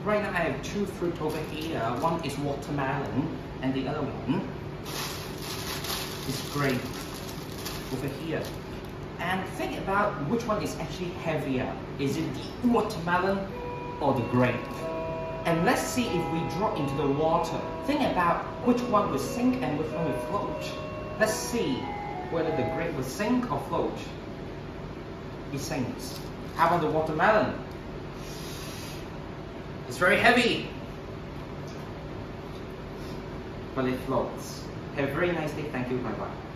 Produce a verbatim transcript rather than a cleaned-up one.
right now I have two fruit over here. One is watermelon and the other one is grape over here. And think about which one is actually heavier. Is it the watermelon or the grape? And let's see if we drop into the water. Think about which one will sink and which one will float. Let's see whether the grape will sink or float. It sinks. How about the watermelon? It's very heavy, but it floats. Have a very nice day. Thank you. Bye bye.